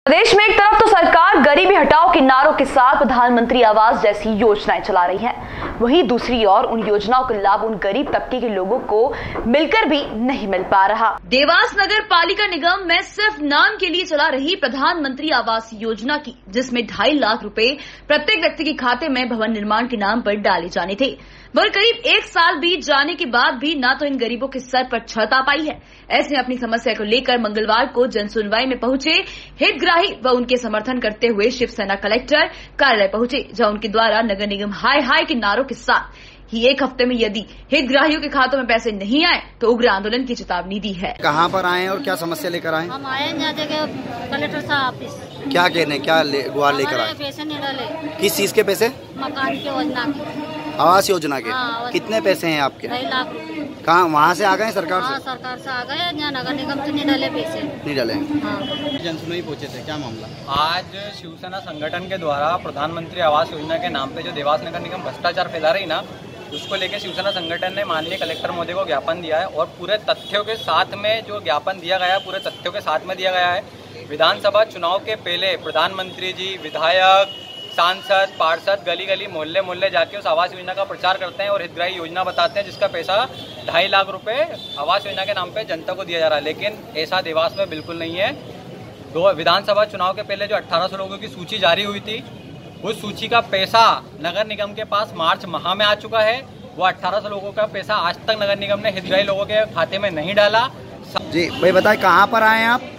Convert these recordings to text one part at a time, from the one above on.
प्रदेश में एक तरफ तो सरकार गरीबी हटाओ के नारों के साथ प्रधानमंत्री आवास जैसी योजनाएं चला रही है, वहीं दूसरी ओर उन योजनाओं का लाभ उन गरीब तबके के लोगों को मिलकर भी नहीं मिल पा रहा। देवास नगर पालिका निगम में सिर्फ नाम के लिए चला रही प्रधानमंत्री आवास योजना की, जिसमें 2.5 लाख रुपए प्रत्येक व्यक्ति के खाते में भवन निर्माण के नाम पर डाले जाने थे, मगर करीब 1 साल बीत जाने के बाद भी न तो इन गरीबों के सर पर छत आ पाई है। ऐसे में अपनी समस्या को लेकर मंगलवार को जन सुनवाई में पहुंचे हितग्राही व उनके समर्थन करते हुए शिवसेना कलेक्टर कार्यालय पहुंचे, जहां उनके द्वारा नगर निगम हाय हाय के नारों के साथ ही 1 हफ्ते में यदि हितग्राहियों के खातों में पैसे नहीं आए तो उग्र आंदोलन की चेतावनी दी है। कहाँ पर आए और क्या समस्या लेकर आए? हम आए कलेक्टर साहब ऑफिस। क्या कहने, क्या गुहार लेकर आए? पैसे नहीं डाले। किस चीज के पैसे? मकान की योजना के, आवास योजना के। हाँ, कितने पैसे हैं आपके? 2.5 लाख रुपए। कहाँ, वहाँ से आ गए सरकार से? हाँ, सरकार से आ गए, यहाँ नगर निगम से नहीं डाले पैसे। नहीं डाले। हाँ। जनसुनवाई पहुँचे थे, क्या मामला? आज शिवसेना संगठन के द्वारा प्रधानमंत्री आवास योजना के नाम पे जो देवास नगर निगम भ्रष्टाचार फैला रही ना, उसको लेकर शिवसेना संगठन ने माननीय कलेक्टर महोदय को ज्ञापन दिया है और पूरे तथ्यों के साथ में जो ज्ञापन दिया गया है, पूरे तथ्यों के साथ में दिया गया है। विधानसभा चुनाव के पहले प्रधानमंत्री जी, विधायक, सांसद, पार्षद गली गली मोहल्ले मोहल्ले जाके उस आवास योजना का प्रचार करते हैं और हितग्राही योजना बताते हैं, जिसका पैसा 2.5 लाख रुपए आवास योजना के नाम पे जनता को दिया जा रहा है। लेकिन ऐसा देवास में बिल्कुल नहीं है। विधानसभा चुनाव के पहले जो 1800 लोगों की सूची जारी हुई थी, उस सूची का पैसा नगर निगम के पास मार्च माह में आ चुका है। वो 1800 लोगों का पैसा आज तक नगर निगम ने हितग्राही लोगों के खाते में नहीं डाला। जी भाई बताए, कहाँ पर आए आप?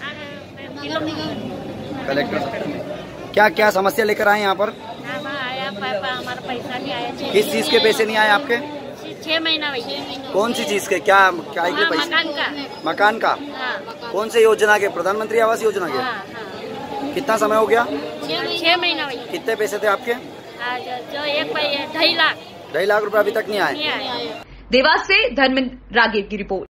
कलेक्टर। क्या क्या समस्या लेकर आए यहाँ पर? हमारा पैसा नहीं आया। किस चीज के पैसे नहीं आए आपके? 6 महीना। कौन सी चीज के? क्या क्या के पैसे? मकान का। मकान का? हाँ। कौन से योजना के? प्रधानमंत्री आवास योजना के? हाँ। कितना समय हो गया? 6 महीना। कितने पैसे थे आपके? जो 2.5 लाख। 2.5 लाख रुपए अभी तक नहीं आए। देवास से धर्मेंद्र रागीर की रिपोर्ट।